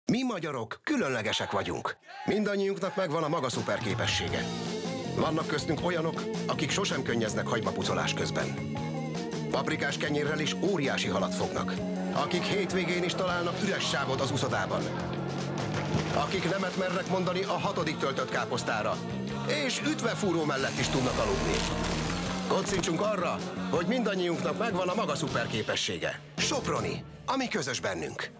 Mi magyarok különlegesek vagyunk. Mindannyiunknak megvan a maga szuperképessége. Vannak köztünk olyanok, akik sosem könnyeznek hagymapucolás közben. Paprikás kenyérrel is óriási halat fognak. Akik hétvégén is találnak üres sávot az uszodában. Akik nemet mernek mondani a 6. töltött káposztára. És ütvefúró mellett is tudnak aludni. Kocincsunk arra, hogy mindannyiunknak megvan a maga szuperképessége. Soproni, ami közös bennünk.